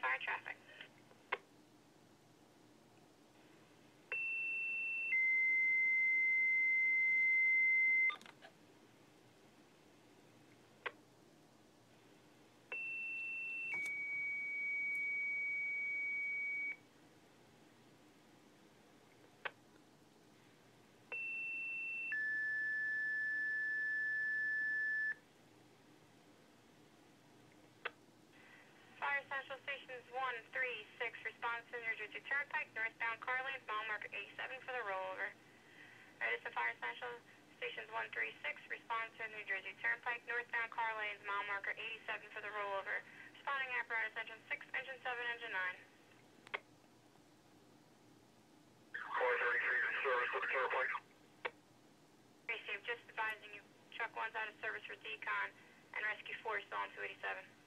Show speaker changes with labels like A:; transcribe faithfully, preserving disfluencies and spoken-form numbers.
A: fire traffic. Fire Central Stations one three six, response to New Jersey Turnpike, northbound car lanes, mile marker eighty-seven for the rollover. Edison Fire Central Stations one three six, response to New Jersey Turnpike, northbound car lanes, mile marker eighty-seven for the rollover. Responding apparatus, engine six, engine seven, engine nine.
B: four thirty-three in service with the turnpike.
A: Receive, just advising you, truck one's out of service for decon, and rescue four is still on two eighty-seven.